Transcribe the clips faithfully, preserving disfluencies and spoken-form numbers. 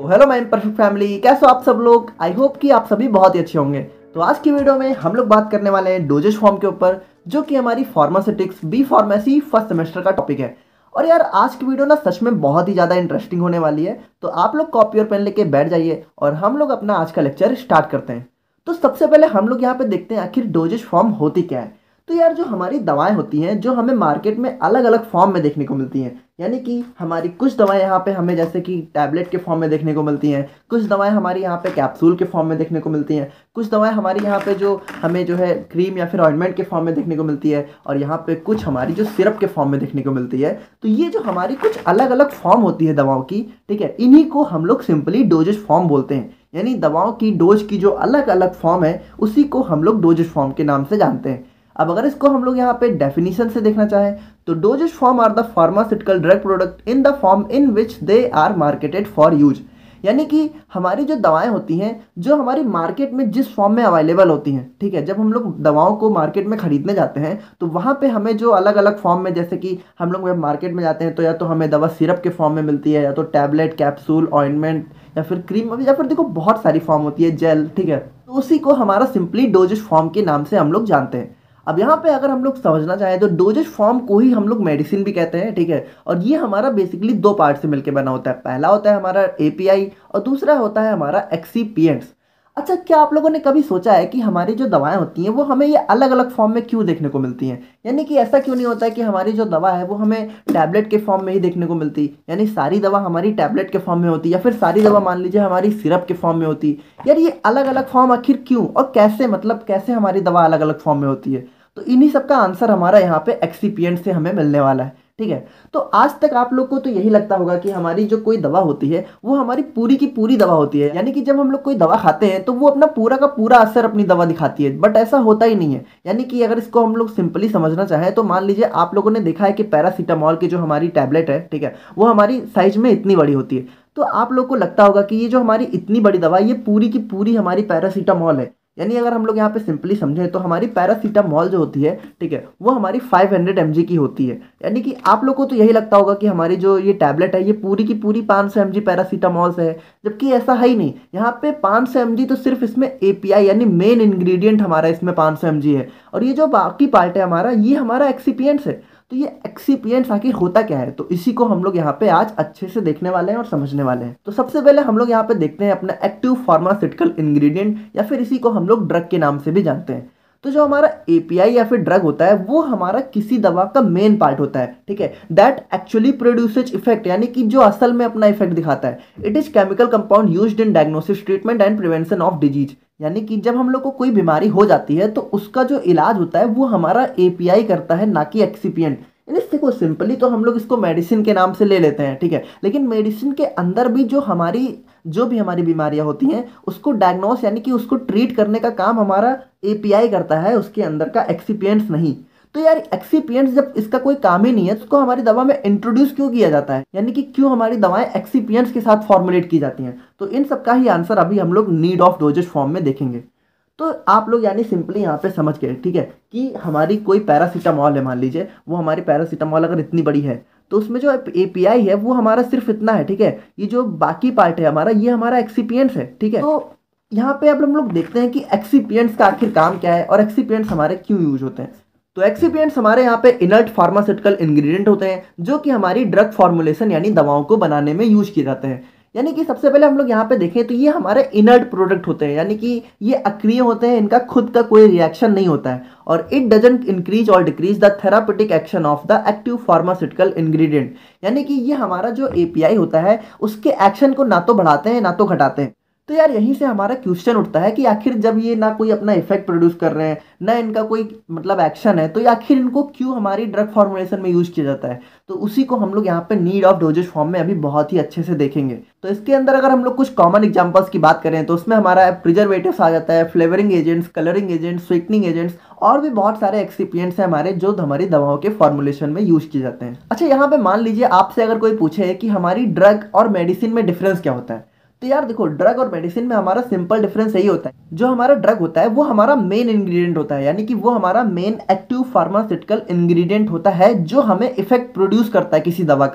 Hello my imperfect family, कैसे हो आप सब लोग। आई होप कि आप सभी बहुत ही अच्छे होंगे। तो आज की वीडियो में हम लोग बात करने वाले हैं डोजेज फॉर्म के ऊपर, जो कि हमारी pharmaceutics B pharmacy first semester का टॉपिक है। और यार आज की वीडियो ना सच में बहुत ही ज़्यादा इंटरेस्टिंग होने वाली है। तो आप लोग कॉपी और पेन लेके बैठ जाइए और हम लोग अपना आज का लेक्चर स्टार्ट करते हैं। तो सबसे पहले हम लोग यहाँ पे देखते हैं आखिर डोजेज फॉर्म होती क्या है। तो यार जो हमारी दवाएं होती हैं जो हमें मार्केट में अलग अलग फॉर्म में देखने को मिलती हैं, यानी कि हमारी कुछ दवाएं यहाँ पे हमें जैसे कि टैबलेट के फॉर्म में देखने को मिलती हैं, कुछ दवाएं हमारी यहाँ पे कैप्सूल के फॉर्म में देखने को मिलती हैं, कुछ दवाएं हमारी यहाँ पे जो हमें जो है क्रीम या फिर ऑइंटमेंट के फॉर्म में देखने को मिलती है, और यहाँ पे कुछ हमारी जो सिरप के फॉर्म में देखने को मिलती है। तो ये जो हमारी कुछ अलग अलग फॉर्म होती है दवाओं की, ठीक है, इन्हीं को हम लोग सिंपली डोजेज फॉर्म बोलते हैं। यानी दवाओं की डोज की जो अलग अलग फॉर्म है उसी को हम लोग डोजेज फॉर्म के नाम से जानते हैं। अब अगर इसको हम लोग यहाँ पे डेफिनेशन से देखना चाहें तो dosage form are the pharmaceutical drug product in the form in which they are marketed for use. यानी कि हमारी जो दवाएं होती हैं जो हमारी मार्केट में जिस फॉर्म में अवेलेबल होती हैं, ठीक है, जब हम लोग दवाओं को मार्केट में खरीदने जाते हैं तो वहाँ पे हमें जो अलग अलग फॉर्म में, जैसे कि हम लोग मार्केट में जाते हैं तो या तो हमें दवा सिरप के फॉर्म में मिलती है, या तो टैबलेट, कैप्सूल, ऑइंटमेंट, या फिर क्रीम, या फिर देखो बहुत सारी फॉर्म होती है, जेल, ठीक है। तो उसी को हमारा सिंपली डोजेज फॉर्म के नाम से हम लोग जानते हैं। अब यहाँ पे अगर हम लोग समझना चाहें तो डोजेज फॉर्म को ही हम लोग मेडिसिन भी कहते हैं, ठीक है। और ये हमारा बेसिकली दो पार्ट से मिलकर बना होता है। पहला होता है हमारा एपीआई और दूसरा होता है हमारा एक्सीपिएंट्स। अच्छा, क्या आप लोगों ने कभी सोचा है कि हमारी जो दवाएं होती हैं वो हमें ये अलग अलग फॉर्म में क्यों देखने को मिलती हैं? यानी कि ऐसा क्यों नहीं होता है कि हमारी जो दवा है वो हमें टैबलेट के फॉर्म में ही देखने को मिलती, यानी सारी दवा हमारी टैबलेट के फॉर्म में होती, या फिर सारी दवा मान लीजिए हमारी सिरप के फॉर्म में होती। यार ये अलग अलग फॉर्म आखिर क्यों और कैसे, मतलब कैसे हमारी दवा अलग अलग फॉर्म में होती है? तो इन्हीं सब का आंसर हमारा यहाँ पे एक्सीपिएंट से हमें मिलने वाला है, ठीक है। तो आज तक आप लोग को तो यही लगता होगा कि हमारी जो कोई दवा होती है वो हमारी पूरी की पूरी दवा होती है, यानी कि जब हम लोग कोई दवा खाते हैं तो वो अपना पूरा का पूरा असर अपनी दवा दिखाती है, बट ऐसा होता ही नहीं है। यानी कि अगर इसको हम लोग सिंपली समझना चाहें तो मान लीजिए आप लोगों ने देखा है कि पैरासीटामॉल की जो हमारी टैबलेट है, ठीक है, वो हमारी साइज में इतनी बड़ी होती है। तो आप लोग को लगता होगा कि ये जो हमारी इतनी बड़ी दवा ये पूरी की पूरी हमारी पैरासीटामॉल है। यानी अगर हम लोग यहाँ पे सिंपली समझें तो हमारी पैरासीटामॉल जो होती है, ठीक है, वो हमारी पाँच सौ एम जी की होती है। यानी कि आप लोग को तो यही लगता होगा कि हमारी जो ये टैबलेट है ये पूरी की पूरी पाँच सौ एम जी पैरासीटामॉल से है, जबकि ऐसा है ही नहीं। यहाँ पे पाँच सौ एम जी तो सिर्फ इसमें एपीआई यानी मेन इंग्रेडिएंट हमारा इसमें पाँच सौ एम जी है, और ये जो बाकी पार्ट है हमारा ये हमारा एक्सीपिएंट्स है। तो ये एक्सीपिएंट्स आखिर होता क्या है, तो इसी को हम लोग यहाँ पे आज अच्छे से देखने वाले हैं और समझने वाले हैं। तो सबसे पहले हम लोग यहाँ पे देखते हैं अपना एक्टिव फार्मास्यूटिकल इंग्रेडिएंट, या फिर इसी को हम लोग ड्रग के नाम से भी जानते हैं। तो जो हमारा एपीआई या फिर ड्रग होता है वो हमारा किसी दवा का मेन पार्ट होता है, ठीक है, दैट एक्चुअली प्रोड्यूसेज इफेक्ट, यानी कि जो असल में अपना इफेक्ट दिखाता है। It is chemical compound used in diagnosis, treatment and prevention of disease. यानी कि जब हम लोग को कोई बीमारी हो जाती है तो उसका जो इलाज होता है वो हमारा एपीआई करता है, ना कि एक्सीपिएंट। देखो सिंपली तो हम लोग इसको मेडिसिन के नाम से ले लेते हैं, ठीक है, लेकिन मेडिसिन के अंदर भी जो हमारी जो भी हमारी बीमारियां होती हैं उसको डायग्नोस यानी कि उसको ट्रीट करने का काम हमारा एपीआई करता है, उसके अंदर का एक्सीपिएंट्स नहीं। तो यार एक्सीपिएंट्स जब इसका कोई काम ही नहीं है तो उसको हमारी दवा में इंट्रोड्यूस क्यों किया जाता है, यानी कि क्यों हमारी दवाएं एक्सीपिएंट्स के साथ फॉर्मुलेट की जाती हैं? तो इन सब का ही आंसर अभी हम लोग नीड ऑफ डोजेज फॉर्म में देखेंगे। तो आप लोग यानी सिंपली यहाँ पे समझ गए, ठीक है, कि हमारी कोई पैरासीटामॉल है, मान लीजिए वो हमारी पैरासीटामॉल अगर इतनी बड़ी है तो उसमें जो एपीआई है वो हमारा सिर्फ इतना है, ठीक है। ये जो बाकी पार्ट है हमारा ये हमारा एक्सीपिएंट्स है, ठीक है। तो यहाँ पे अब हम लोग देखते हैं कि एक्सीपिएंट्स का आखिर काम क्या है और एक्सीपिएंट्स हमारे क्यों यूज होते हैं। तो एक्सीपिएंट्स हमारे यहाँ पे इनर्ट फार्मास्यूटिकल इंग्रेडिएंट होते हैं जो कि हमारी ड्रग फॉर्मुलेशन यानी दवाओं को बनाने में यूज किए जाते हैं। यानी कि सबसे पहले हम लोग यहाँ पे देखें तो ये हमारे इनर्ट प्रोडक्ट होते हैं, यानी कि ये अक्रिय होते हैं, इनका खुद का कोई रिएक्शन नहीं होता है, और it doesn't increase or decrease the therapeutic action of the active pharmaceutical ingredient. यानी कि ये हमारा जो एपीआई होता है उसके एक्शन को ना तो बढ़ाते हैं ना तो घटाते हैं। तो यार यहीं से हमारा क्वेश्चन उठता है कि आखिर जब ये ना कोई अपना इफेक्ट प्रोड्यूस कर रहे हैं ना इनका कोई मतलब एक्शन है, तो ये आखिर इनको क्यों हमारी ड्रग फॉर्मुलेशन में यूज किया जाता है? तो उसी को हम लोग यहाँ पे नीड ऑफ डोजेज फॉर्म में अभी बहुत ही अच्छे से देखेंगे। तो इसके अंदर अगर हम लोग कुछ कॉमन एग्जांपल्स की बात करें तो उसमें हमारा प्रिजर्वेटिव्स आ जाता है, flavouring agents, colouring agents, sweetening agents, और भी बहुत सारे एक्सीपिएंट्स हैं हमारे जो हमारी दवाओं के फॉर्मुलेशन में यूज किए जाते हैं। अच्छा, यहाँ पे मान लीजिए आपसे अगर कोई पूछे कि हमारी ड्रग और मेडिसिन में डिफरेंस क्या होता है, तो यार देखो ड्रग और मेडिसिन में हमारा सिंपल डिफरेंस यही होता है, जो हमारा ड्रग होता है वो हमारा मेन इंग्रेडिएंट होता है, यानी कि वो हमारा मेन एक्टिव फार्मास्यूटिकल इंग्रेडिएंट होता है जो हमें इफेक्ट प्रोड्यूस करता है किसी दवा का।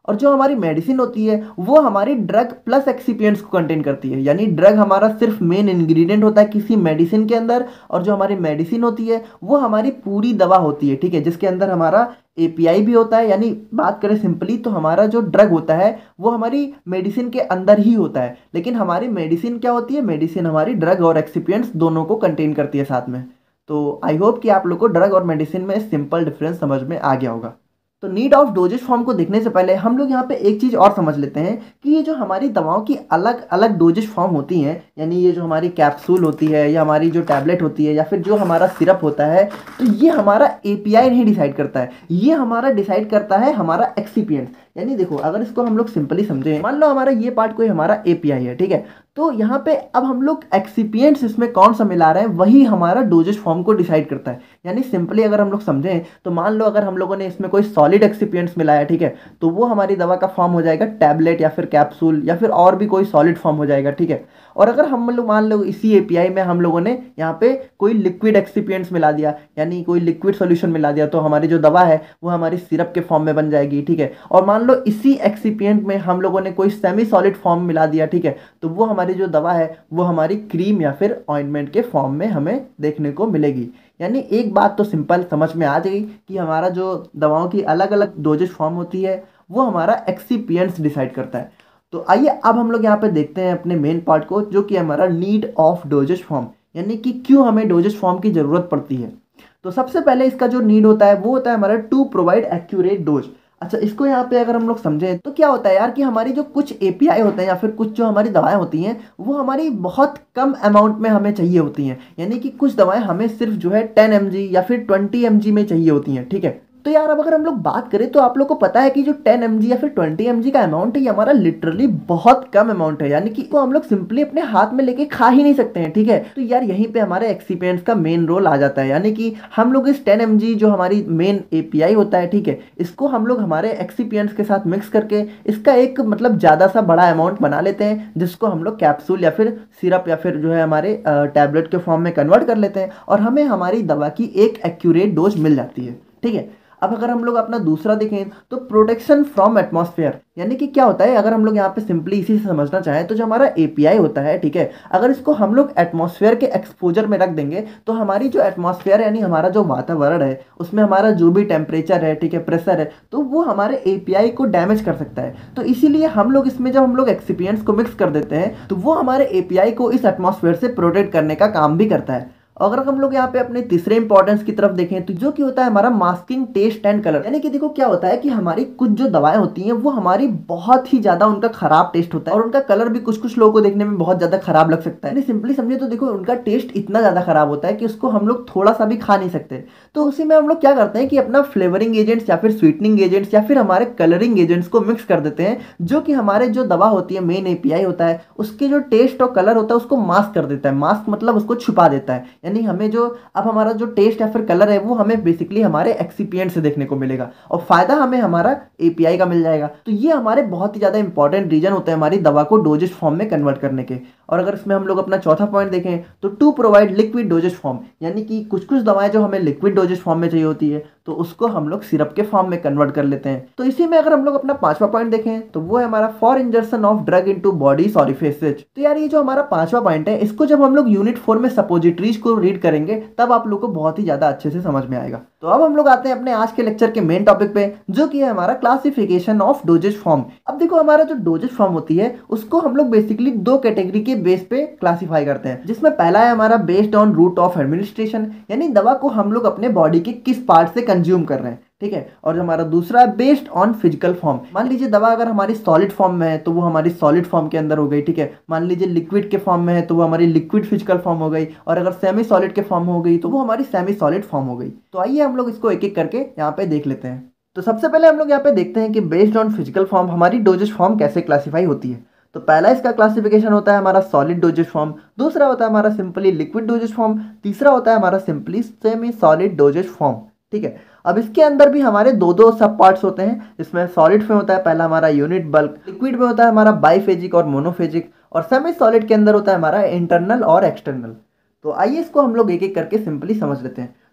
और जो हमारी मेडिसिन होती है वो हमारी ड्रग प्लस एक्सिपिएंट्स को कंटेन करती है, यानी ड्रग हमारा सिर्फ मेन इंग्रेडिएंट होता है किसी मेडिसिन के अंदर, और जो हमारी मेडिसिन होती है वो हमारी पूरी दवा होती है, ठीक है, जिसके अंदर हमारा एपीआई भी होता है। यानी बात करें सिंपली तो हमारा जो ड्रग होता है वो हमारी मेडिसिन के अंदर ही होता है, लेकिन हमारी मेडिसिन क्या होती है, मेडिसिन हमारी ड्रग और एक्सिपिएंट्स दोनों को कंटेन करती है साथ में। तो आई होप कि आप लोग को ड्रग और मेडिसिन में सिंपल डिफरेंस समझ में आ गया होगा। तो नीड ऑफ डोजेज फॉर्म को देखने से पहले हम लोग यहाँ पे एक चीज़ और समझ लेते हैं कि ये जो हमारी दवाओं की अलग अलग डोजेज फॉर्म होती हैं, यानी ये जो हमारी कैप्सूल होती है या हमारी जो टैबलेट होती है या फिर जो हमारा सिरप होता है, तो ये हमारा एपीआई नहीं डिसाइड करता है, ये हमारा डिसाइड करता है हमारा एक्सिपिएंट्स। यानी देखो अगर इसको हम लोग सिंपली समझें, मान लो हमारा ये पार्ट कोई हमारा एपीआई है, ठीक है, तो यहाँ पे अब हम लोग एक्सिपिएंट्स इसमें कौन सा मिला रहे हैं वही हमारा डोजेज फॉर्म को डिसाइड करता है। यानी सिंपली अगर हम लोग समझें तो मान लो अगर हम लोगों ने इसमें कोई सॉलिड एक्सिपिएंट्स मिलाया, ठीक है, तो वो हमारी दवा का फॉर्म हो जाएगा टैबलेट या फिर कैप्सूल या फिर और भी कोई सॉलिड फॉर्म हो जाएगा, ठीक है। और अगर हम लोग मान लो इसी एपीआई में हम लोगों ने यहाँ पे कोई लिक्विड एक्सिपिएंट्स मिला दिया, यानी कोई लिक्विड सॉल्यूशन मिला दिया, तो हमारी जो दवा है वो हमारी सिरप के फॉर्म में बन जाएगी, ठीक है। और मान लो इसी एक्सिपिएंट में हम लोगों ने कोई सेमी सॉलिड फॉर्म मिला दिया, ठीक है, तो वो हमारी जो दवा है वो हमारी क्रीम या फिर ऑइंटमेंट के फॉर्म में हमें देखने को मिलेगी। यानी एक बात तो सिंपल समझ में आ जाएगी कि हमारा जो दवाओं की अलग अलग डोजेज फॉर्म होती है वो हमारा एक्सिपिएंट्स डिसाइड करता है। तो आइए अब हम लोग यहाँ पे देखते हैं अपने मेन पार्ट को, जो कि हमारा नीड ऑफ डोजेज फॉर्म, यानी कि क्यों हमें डोजेज फॉर्म की ज़रूरत पड़ती है। तो सबसे पहले इसका जो नीड होता है वो होता है हमारा टू प्रोवाइड एक्यूरेट डोज। अच्छा, इसको यहाँ पे अगर हम लोग समझें तो क्या होता है यार कि हमारी जो कुछ एपीआई होते हैं या फिर कुछ जो हमारी दवाएं होती हैं वो हमारी बहुत कम अमाउंट में हमें चाहिए होती हैं, यानी कि कुछ दवाएं हमें सिर्फ जो है टेन एम जी या फिर ट्वेंटी एम जी में चाहिए होती हैं, ठीक है। तो यार अब अगर हम लोग बात करें तो आप लोग को पता है कि जो टेन एम जी या फिर ट्वेंटी एम जी का अमाउंट है ये हमारा लिटरली बहुत कम अमाउंट है, यानी कि को हम लोग सिंपली अपने हाथ में लेके खा ही नहीं सकते हैं, ठीक है। तो यार यहीं पे हमारे एक्सिपिएंट्स का मेन रोल आ जाता है, यानी कि हम लोग इस टेन एम जी जो हमारी मेन एपीआई होता है, ठीक है, इसको हम लोग हमारे एक्सिपिएंट्स के साथ मिक्स करके इसका एक मतलब ज़्यादा सा बड़ा अमाउंट बना लेते हैं, जिसको हम लोग कैप्सूल या फिर सिरप या फिर जो है हमारे टैबलेट के फॉर्म में कन्वर्ट कर लेते हैं और हमें हमारी दवा की एक एक्यूरेट डोज मिल जाती है, ठीक है। अब अगर हम लोग अपना दूसरा देखें तो प्रोटेक्शन फ्रॉम एटमॉस्फेयर, यानी कि क्या होता है अगर हम लोग यहाँ पे सिंपली इसी से समझना चाहें तो जो हमारा एपीआई होता है, ठीक है, अगर इसको हम लोग एटमॉस्फेयर के एक्सपोजर में रख देंगे तो हमारी जो एटमॉस्फेयर यानी हमारा जो वातावरण है उसमें हमारा जो भी टेम्परेचर है, ठीक है, प्रेशर है, तो वो हमारे एपीआई को डैमेज कर सकता है। तो इसीलिए हम लोग इसमें जब हम लोग एक्सिपिएंट्स को मिक्स कर देते हैं तो वो हमारे एपीआई को इस एटमॉस्फेयर से प्रोटेक्ट करने का काम भी करता है। अगर हम लोग यहाँ पे अपने तीसरे इंपॉर्टेंस की तरफ देखें तो जो कि होता है हमारा मास्किंग टेस्ट एंड कलर, यानी कि देखो क्या होता है कि हमारी कुछ जो दवाएं होती हैं वो हमारी बहुत ही ज्यादा उनका खराब टेस्ट होता है और उनका कलर भी कुछ कुछ लोगों को देखने में बहुत ज्यादा खराब लग सकता है। यानी सिंपली समझे तो देखो उनका टेस्ट इतना ज्यादा खराब होता है कि उसको हम लोग थोड़ा सा भी खा नहीं सकते। तो उसी में हम लोग क्या करते हैं कि अपना फ्लेवरिंग एजेंट्स या फिर स्वीटनिंग एजेंट्स या फिर हमारे कलरिंग एजेंट्स को मिक्स कर देते हैं, जो कि हमारे जो दवा होती है मेन एपीआई होता है उसके जो टेस्ट और कलर होता है उसको मास्क कर देता है। मास्क मतलब उसको छुपा देता है, यानी हमें जो अब हमारा जो टेस्ट या फिर कलर है वो हमें बेसिकली हमारे एक्सिपिएंट से देखने को मिलेगा और फायदा हमें हमारा एपीआई का मिल जाएगा। तो ये हमारे बहुत ही ज्यादा इंपॉर्टेंट रीजन होते हैं हमारी दवा को डोजेज फॉर्म में कन्वर्ट करने के। और अगर इसमें हम लोग अपना चौथा पॉइंट देखें तो to provide liquid dosage form, यानी कि कुछ कुछ दवाएं जो हमें लिक्विड डोजेज फॉर्म में चाहिए होती है तो उसको हम लोग सिरप के फॉर्म में कन्वर्ट कर लेते हैं। तो इसी में अगर हम लोग अपना पांचवा पॉइंट देखें तो वो है हमारा for insertion of drug into body orifices. तो यार ये जो हमारा पांचवा पॉइंट है इसको जब हम लोग यूनिट फोर में सपोजिटरीज को रीड करेंगे तब आप लोग को बहुत ही ज्यादा अच्छे से समझ में आएगा। तो अब हम लोग आते हैं अपने आज के लेक्चर के मेन टॉपिक पे, जो कि है हमारा क्लासिफिकेशन ऑफ डोजेज फॉर्म। अब देखो हमारा जो डोजेज फॉर्म होती है उसको हम लोग बेसिकली दो कैटेगरी के बेस पे क्लासिफाई करते हैं, जिसमें पहला है हमारा based on route of administration, यानी दवा को हम लोग अपने बॉडी के किस पार्ट से कंज्यूम कर रहे हैं, ठीक है। और जो हमारा दूसरा है बेस्ड ऑन फिजिकल फॉर्म, मान लीजिए दवा अगर हमारी सॉलिड फॉर्म में है तो वो हमारी सॉलिड फॉर्म के अंदर हो गई, ठीक है। मान लीजिए लिक्विड के फॉर्म में है तो वो हमारी लिक्विड फिजिकल फॉर्म हो गई, और अगर सेमी सॉलिड के फॉर्म हो गई तो वो हमारी सेमी सॉलिड फॉर्म हो गई। तो आइए हम लोग इसको एक एक करके यहाँ पे देख लेते हैं। तो सबसे पहले हम लोग यहाँ पे देखते हैं कि बेस्ड ऑन फिजिकल फॉर्म हमारी डोजेज फॉर्म कैसे क्लासीफाई होती है। तो पहला इसका क्लासिफिकेशन होता है हमारा सॉलिड डोजेज फॉर्म, दूसरा होता है हमारा सिंपली लिक्विड डोजेज फॉर्म, तीसरा होता है हमारा simply semi solid dosage form, ठीक है। अब इसके अंदर भी हमारे दो दो सब पार्ट्स होते हैं, जिसमें सॉलिड में होता है पहला हमारा यूनिट बल्क, लिक्विड में होता है हमारा बाइफेजिक और मोनोफेजिक, और सेमी सॉलिड के अंदर होता है हमारा इंटरनल और एक्सटर्नल। तो आइए इसको हम लोग एक एक करके सिंपली समझ लेते हैं।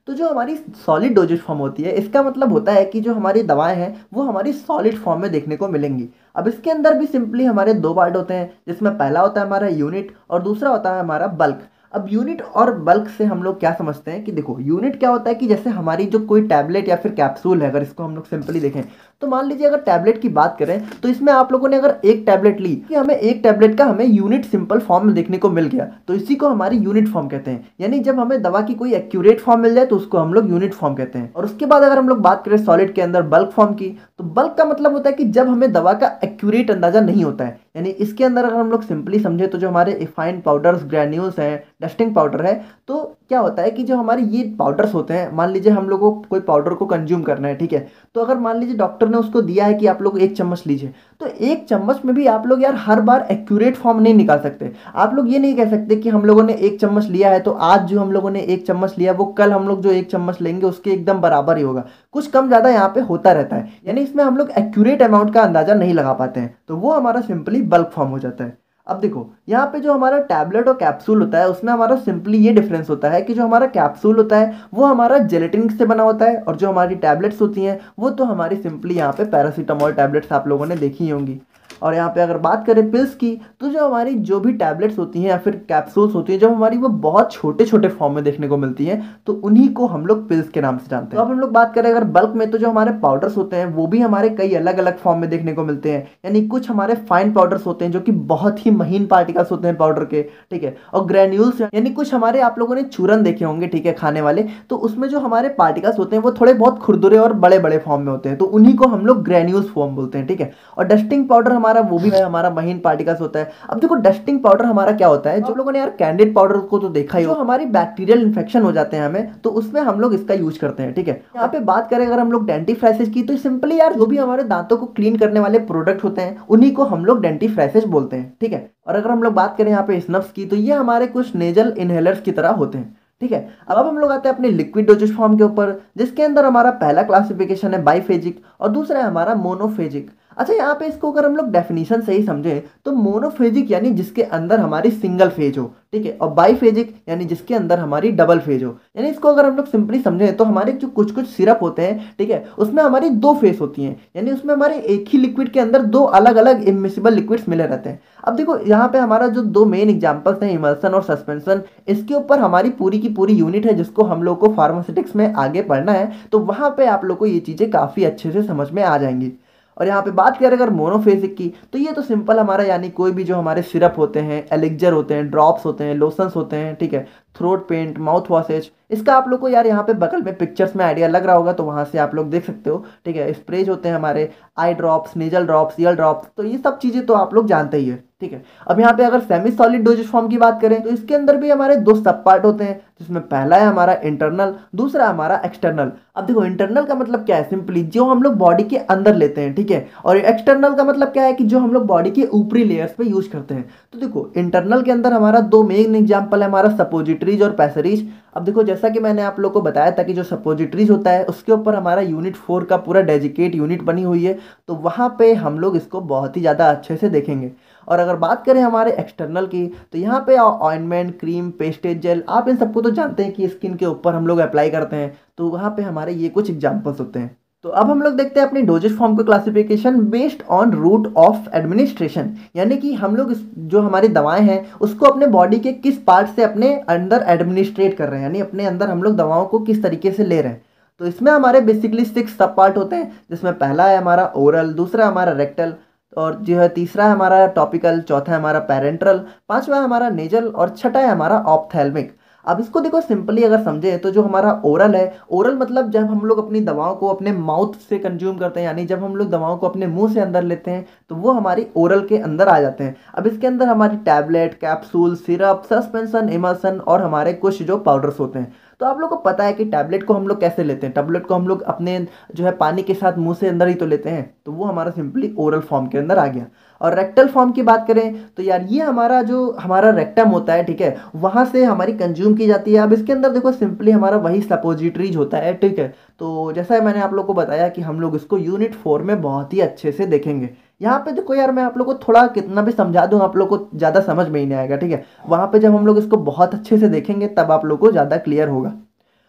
तो जो हमारी सॉलिड डोजेज फॉर्म होती है, इसका मतलब होता है कि जो हमारी दवाएं हैं वो हमारी सॉलिड फॉर्म में देखने को मिलेंगी। अब इसके अंदर भी सिंपली हमारे दो पार्ट होते हैं, जिसमें पहला होता है हमारा यूनिट और दूसरा होता है हमारा बल्क। अब यूनिट और बल्क से हम लोग क्या समझते हैं कि देखो, यूनिट क्या होता है कि जैसे हमारी जो कोई टैबलेट या फिर कैप्सूल है, अगर इसको हम लोग सिंपली देखें तो मान लीजिए अगर टैबलेट की बात करें तो इसमें आप लोगों ने अगर एक टैबलेट ली कि हमें एक टैबलेट का हमें यूनिट सिंपल फॉर्म में देखने को मिल गया, तो इसी को हमारी यूनिट फॉर्म कहते हैं। यानी जब हमें दवा की कोई एक्यूरेट फॉर्म मिल जाए तो उसको हम लोग यूनिट फॉर्म कहते हैं। और उसके बाद अगर हम लोग बात करें सॉलिड के अंदर बल्क फॉर्म की, तो बल्क का मतलब होता है कि जब हमें दवा का एक्यूरेट अंदाजा नहीं होता है। यानी इसके अंदर अगर हम लोग सिंपली समझे तो जो हमारे फाइन पाउडर्स, ग्रैन्यूल्स हैं, डस्टिंग पाउडर है, तो क्या होता है कि जो हमारे ये पाउडर्स होते हैं, मान लीजिए हम लोगों को कोई पाउडर को कंज्यूम करना है, ठीक है, तो अगर मान लीजिए डॉक्टर ने उसको दिया है कि आप लोग एक चम्मच लीजिए, तो एक चम्मच में भी आप लोग यार हर बार एक्यूरेट फॉर्म नहीं निकाल सकते। आप लोग ये नहीं कह सकते कि हम लोगों ने एक चम्मच लिया है तो आज जो हम लोगों ने एक चम्मच लिया वो कल हम लोग जो एक चम्मच लेंगे उसके एकदम बराबर ही होगा। कुछ कम ज़्यादा यहाँ पे होता रहता है, यानी इसमें हम लोग एक्यूरेट अमाउंट का अंदाजा नहीं लगा पाते हैं, तो वो हमारा सिंपली बल्क फॉर्म हो जाता है। अब देखो यहाँ पे जो हमारा टैबलेट और कैप्सूल होता है उसमें हमारा सिंपली ये डिफरेंस होता है कि जो हमारा कैप्सूल होता है वो हमारा जेलेटिन से बना होता है, और जो हमारी टैबलेट्स होती हैं वो तो हमारी सिंपली यहाँ पे पैरासीटामोल टैबलेट्स आप लोगों ने देखी ही होंगी। और यहाँ पे अगर बात करें पिल्स की, तो जो हमारी जो भी टैबलेट्स होती हैं या फिर कैप्सूल्स होती हैं, जब हमारी वो बहुत छोटे छोटे फॉर्म में देखने को मिलती हैं तो उन्हीं को हम लोग पिल्स के नाम से जानते हैं। तो अब हम लोग बात करें अगर बल्क में, तो जो हमारे पाउडर्स होते हैं वो भी हमारे कई अलग अलग फॉर्म में देखने को मिलते हैं। यानी कुछ हमारे फाइन पाउडर्स होते हैं जो कि बहुत ही महीन पार्टिकल्स होते हैं पाउडर के, ठीक है, और ग्रैन्यूल्स यानी कुछ हमारे, आप लोगों ने चूरन देखे होंगे, ठीक है, खाने वाले, तो उसमें जो हमारे पार्टिकल्स होते हैं वो थोड़े बहुत खुरदुरे और बड़े बड़े फॉर्म में होते हैं, तो उन्हीं को हम लोग ग्रैन्यूल्स फॉर्म बोलते हैं, ठीक है। और डस्टिंग पाउडर हमारा वो भी है, हमारा महीन पार्टिकल्स होता है। अब देखो डस्टिंग पाउडर हमारा क्या होता है, जो लोगों ने यार कैंडिड पाउडर को तो देखा ही हो, हमारी बैक्टीरियल इन्फेक्शन हो जाते हैं हमें, तो उसमें हम लोग इसका यूज करते हैं, ठीक है। यहाँ पे बात करें अगर हम लोग डेंटिफ्राइसिस की, तो सिंपली यार जो भी हमारे दांतों को क्लीन करने वाले प्रोडक्ट होते हैं उन्हीं को हम लोग डेंटिफ्राइसिस बोलते हैं, ठीक है। और अगर हम लोग बात करें यहाँ पे स्नफ्स की, तो ये हमारे कुछ नेजल इनहेलर्स की तरह होते हैं, ठीक है। अब हम लोग आते हैं अपने लिक्विड डोजेज फॉर्म के ऊपर, जिसके अंदर हमारा पहला क्लासिफिकेशन है बाइफेजिक और दूसरा है हमारा मोनोफेजिक। अच्छा, यहाँ पे इसको अगर हम लोग डेफिनेशन से ही समझें तो मोनोफेजिक यानी जिसके अंदर हमारी सिंगल फेज हो, ठीक है, और बाइफेजिक यानी जिसके अंदर हमारी डबल फेज हो। यानी इसको अगर हम लोग सिंपली समझें तो हमारे जो कुछ कुछ सिरप होते हैं, ठीक है, उसमें हमारी दो फेज होती हैं, यानी उसमें हमारे एक ही लिक्विड के अंदर दो अलग अलग इमिसिबल लिक्विड्स मिले रहते हैं। अब देखो यहाँ पे हमारा जो दो मेन एग्जांपल्स हैं, इमल्सन और सस्पेंशन, इसके ऊपर हमारी पूरी की पूरी यूनिट है जिसको हम लोग को फार्मास्यूटिक्स में आगे पढ़ना है, तो वहाँ पे आप लोग को ये चीज़ें काफ़ी अच्छे से समझ में आ जाएंगी। और यहाँ पे बात करें अगर मोनोफेजिक की, तो ये तो सिंपल हमारा यानी कोई भी जो हमारे सिरप होते हैं, एलिक्जर होते हैं, ड्रॉप्स होते हैं, लोशंस होते हैं, ठीक है, थ्रोट पेंट, माउथ वॉशेज, इसका आप लोग को यार यहाँ पे बगल में पिक्चर्स में आइडिया लग रहा होगा, तो वहाँ से आप लोग देख सकते हो, ठीक है। स्प्रेज होते हैं हमारे, eye drops, nasal drops, ear drops, तो ये सब चीज़ें तो आप लोग जानते ही है, ठीक है। अब यहाँ पे अगर सेमी सॉलिड डोजेज फॉर्म की बात करें तो इसके अंदर भी हमारे दो सब पार्ट होते हैं, जिसमें पहला है हमारा इंटरनल, दूसरा हमारा एक्सटर्नल। अब देखो इंटरनल का मतलब क्या है, सिंपली जो हम लोग बॉडी के अंदर लेते हैं, ठीक है, और एक्सटर्नल का मतलब क्या है कि जो हम लोग बॉडी के ऊपरी लेयर्स पे यूज करते हैं। तो देखो इंटरनल के अंदर हमारा दो मेन एग्जांपल है, हमारा सपोजिटरीज और पैसरीज। अब देखो जैसा कि मैंने आप लोग को बताया था कि जो सपोजिटरीज होता है उसके ऊपर हमारा यूनिट फोर का पूरा डेजिकेट यूनिट बनी हुई है, तो वहाँ पे हम लोग इसको बहुत ही ज़्यादा अच्छे से देखेंगे। और अगर बात करें हमारे एक्सटर्नल की, तो यहाँ पे ऑइंटमेंट, क्रीम, पेस्टेज, जेल, आप इन सबको तो जानते हैं कि स्किन के ऊपर हम लोग अप्लाई करते हैं, तो वहाँ पे हमारे ये कुछ एग्जांपल्स होते हैं। तो अब हम लोग देखते हैं अपनी डोजेज फॉर्म को classification based on route of administration, यानी कि हम लोग इस जो हमारी दवाएं हैं उसको अपने बॉडी के किस पार्ट से अपने अंदर एडमिनिस्ट्रेट कर रहे हैं, यानी अपने अंदर हम लोग दवाओं को किस तरीके से ले रहे हैं। तो इसमें हमारे बेसिकली सिक्स सब पार्ट होते हैं, जिसमें पहला है हमारा ओरल, दूसरा हमारा रेक्टल, और जो है तीसरा है हमारा टॉपिकल, चौथा है हमारा पैरेंट्रल, पांचवा है हमारा नेजल और छठा है हमारा ऑप्थेल्मिक। अब इसको देखो सिंपली अगर समझें तो जो हमारा ओरल है, ओरल मतलब जब हम लोग अपनी दवाओं को अपने माउथ से कंज्यूम करते हैं, यानी जब हम लोग दवाओं को अपने मुंह से अंदर लेते हैं तो वो हमारी ओरल के अंदर आ जाते हैं। अब इसके अंदर हमारी tablet, capsule, syrup, suspension, emulsion और हमारे कुछ जो पाउडर्स होते हैं। तो आप लोग को पता है कि टैबलेट को हम लोग कैसे लेते हैं, टैबलेट को हम लोग अपने जो है पानी के साथ मुंह से अंदर ही तो लेते हैं, तो वो हमारा सिंपली ओरल फॉर्म के अंदर आ गया। और रेक्टल फॉर्म की बात करें तो यार ये हमारा जो हमारा रेक्टम होता है, ठीक है, वहाँ से हमारी कंज्यूम की जाती है। अब इसके अंदर देखो सिंपली हमारा वही सपोजिटरीज होता है, ठीक है। तो जैसा मैंने आप लोग को बताया कि हम लोग इसको यूनिट फोर में बहुत ही अच्छे से देखेंगे। यहाँ पे देखो यार मैं आप लोग को थोड़ा कितना भी समझा दूँ आप लोग को ज़्यादा समझ में ही नहीं आएगा, ठीक है। वहाँ पे जब हम लोग इसको बहुत अच्छे से देखेंगे तब आप लोग को ज़्यादा क्लियर होगा।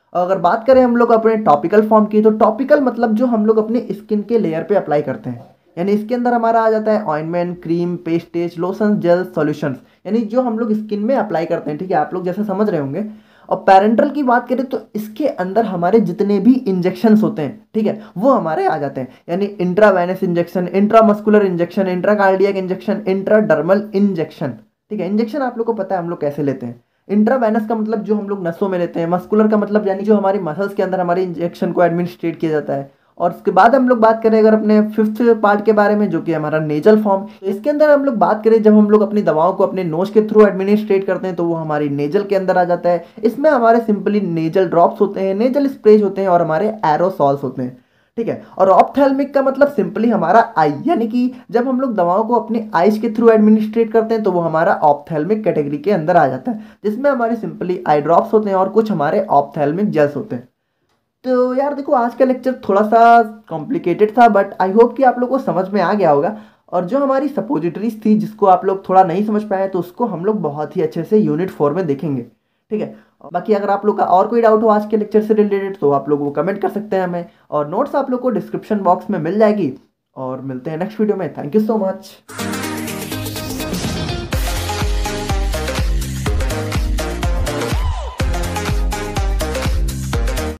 और अगर बात करें हम लोग अपने टॉपिकल फॉर्म की, तो टॉपिकल मतलब जो हम लोग अपने स्किन के लेयर पे अप्लाई करते हैं, यानी इसके अंदर हमारा आ जाता है ointment, cream, pastes, lotion, gel, solutions, यानी जो हम लोग स्किन में अप्लाई करते हैं। ठीक है, आप लोग जैसे समझ रहे होंगे। और पैरेंटल की बात करें तो इसके अंदर हमारे जितने भी इंजेक्शंस होते हैं, ठीक है, वो हमारे आ जाते हैं, यानी intravenous injection, intramuscular injection, intracardiac injection, intradermal injection. ठीक है, इंजेक्शन आप लोग को पता है हम लोग कैसे लेते हैं। इंट्रावेनस का मतलब जो हम लोग नसों में लेते हैं, मस्कुलर का मतलब यानी जो हमारी मसल्स के अंदर हमारे इंजेक्शन को एडमिनिस्ट्रेट किया जाता है। और उसके बाद हम लोग बात करें अगर अपने फिफ्थ पार्ट के बारे में, जो कि हमारा नेजल फॉर्म, तो इसके अंदर हम लोग बात करें जब हम लोग अपनी दवाओं को अपने नोज के थ्रू एडमिनिस्ट्रेट करते हैं तो वो हमारी नेजल के अंदर आ जाता है। इसमें हमारे सिंपली नेजल ड्रॉप्स होते हैं, नेजल स्प्रेज होते हैं और हमारे एरोसॉल्स होते हैं। ठीक है, और ऑप्थेल्मिक का मतलब सिंपली हमारा आई, यानी कि जब हम लोग दवाओं को अपने आइज के थ्रू एडमिनिस्ट्रेट करते हैं तो वो हमारा ऑप्थेल्मिक कैटेगरी के अंदर आ जाता है, जिसमें हमारे सिंपली आई ड्रॉप्स होते हैं और कुछ हमारे ऑप्थेल्मिक जेल्स होते हैं। तो यार देखो, आज का लेक्चर थोड़ा सा कॉम्प्लिकेटेड था, बट आई होप कि आप लोग को समझ में आ गया होगा। और जो हमारी सपोजिटरीज थी जिसको आप लोग थोड़ा नहीं समझ पाए तो उसको हम लोग बहुत ही अच्छे से यूनिट फोर में देखेंगे। ठीक है, बाकी अगर आप लोग का और कोई डाउट हो आज के लेक्चर से रिलेटेड तो आप लोग वो कमेंट कर सकते हैं हमें, और नोट्स आप लोग को डिस्क्रिप्शन बॉक्स में मिल जाएगी। और मिलते हैं नेक्स्ट वीडियो में। Thank you so much.